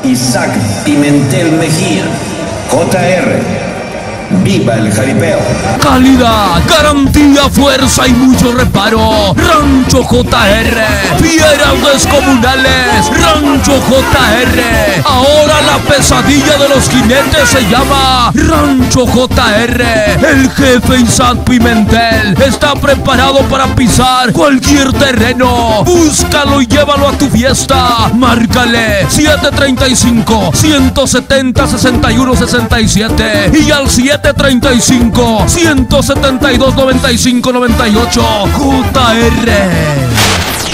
Isaac Pimentel Mejía, JR. ¡Viva el jaripeo! Calidad, garantía, fuerza y mucho reparo. Rancho JR, fieras descomunales. Rancho JR, ahora la pesadilla de los jinetes se llama Rancho JR. El jefe Isaac Pimentel está preparado para pisar cualquier terreno. Búscalo y llévalo a tu fiesta. Márcale 735-170-6167 y al 735-172-9598. JR.